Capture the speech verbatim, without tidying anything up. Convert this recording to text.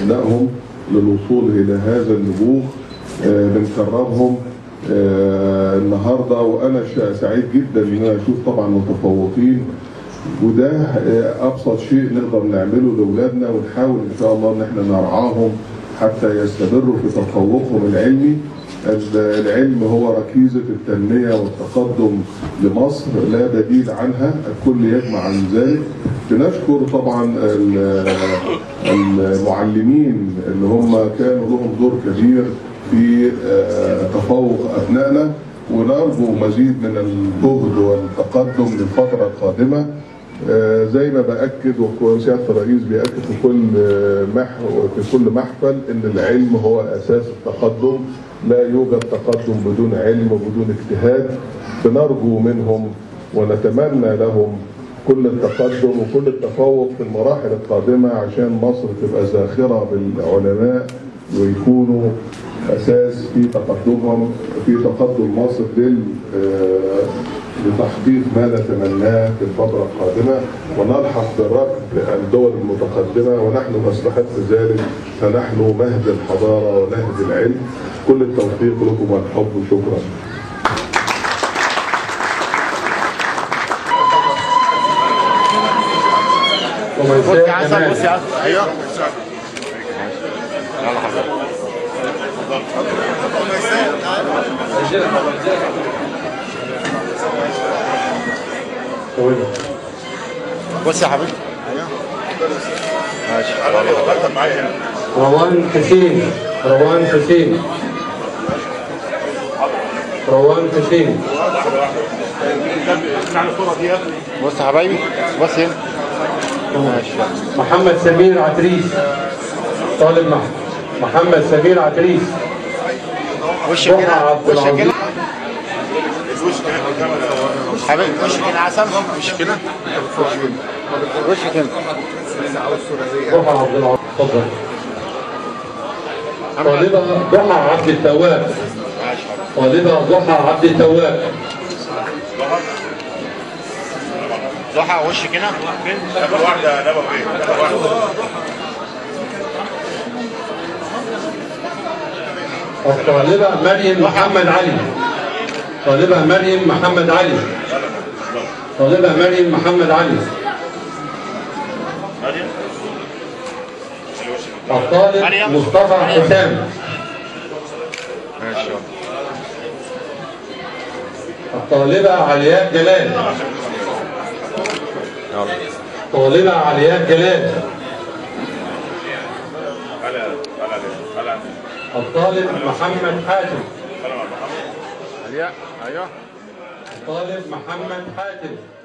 أبنائهم للوصول إلى هذا النبوغ. بنكرمهم النهارده، وأنا سعيد جدا إن أنا أشوف طبعا متفوقين، وده أبسط شيء نقدر نعمله لأولادنا، ونحاول إن شاء الله إن إحنا نرعاهم حتى يستمروا في تفوقهم العلمي. العلم هو ركيزة التنمية والتقدم لمصر، لا بديل عنها، الكل يجمع عن ذلك. بنشكر طبعا المعلمين اللي هم كانوا لهم دور كبير في تفوق أبنائنا، ونرجو مزيد من الجهد والتقدم للفترة القادمة. زي ما باكد وسياده الرئيس بياكد في كل محور في كل محفل ان العلم هو اساس التقدم، لا يوجد تقدم بدون علم وبدون اجتهاد. بنرجو منهم ونتمنى لهم كل التقدم وكل التفوق في المراحل القادمه، عشان مصر تبقى زاخره بالعلماء ويكونوا اساس في تقدمهم في تقدم مصر لل لتحقيق ما نتمناه في الفترة القادمة، ونلحق بركب الدول المتقدمة، ونحن نستحق ذلك، فنحن مهد الحضارة ونهد العلم. كل التوفيق لكم والحب، وشكرا. بص يا عسل، بص يا عسل. ايوه يلا حبيبي. بص يا حبيبي. ايوه ماشي. روان حسين، روان حسين، روان حسين. بص يا حبايبي، بص هنا. ماشي. محمد سمير عتريس، طالب محمد سمير عتريس. وش كده، وش كده حبيبي، وش كده عسل، وش كده، وش كده. ضحى عبد العظيم، اتفضل. طالبة ضحى عبد التواب، طالبة ضحى عبد التواب. ضحى وش كده. نبى واحدة، نبى ايه؟ نبى واحدة. الطالبة مريم محمد علي، طالبة مريم محمد علي، طالبة مريم محمد علي. الطالب مصطفى حسام. الطالبة علياء جلال، طالبة علياء جلال. الطالب محمد حاتم. ايوه. الطالب محمد حاتم.